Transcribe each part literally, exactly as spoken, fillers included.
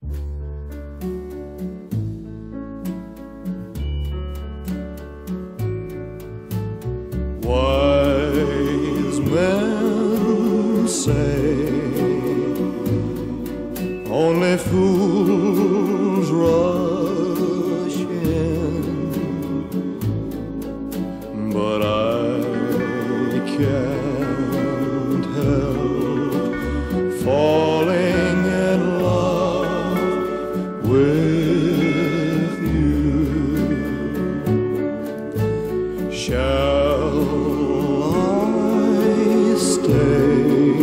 Wise men say only fools rush in, but I can't help falling in love with you. Shall I stay?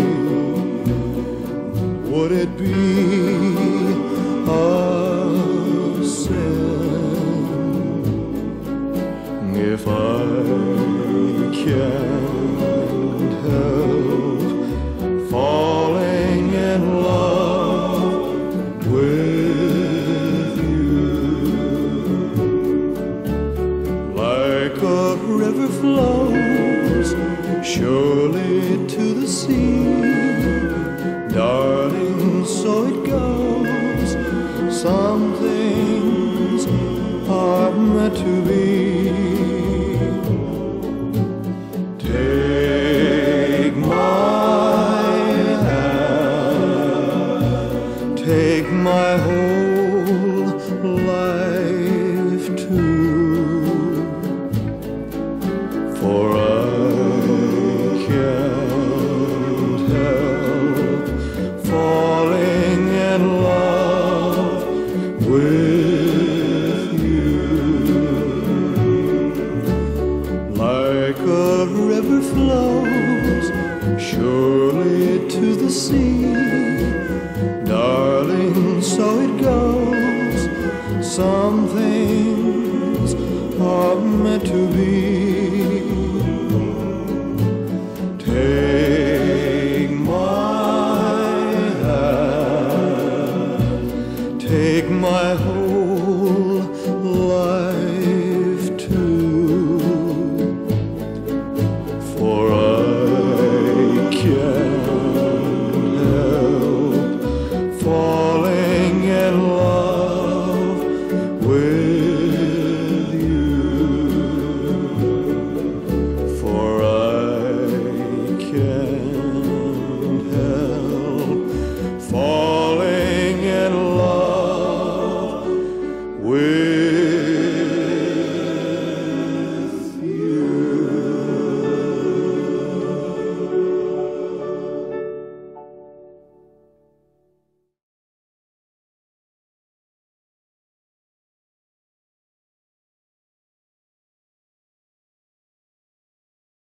Would it be a sin if I can't help falling in love with you? Like a river flows surely to the sea, darling, so it goes. Some things are meant to be. Take my hand, take my whole life too, for I can't help falling in love with you. Like a river flows surely to the sea, darling, so it goes. Some things are meant to be. Take my hand, take my whole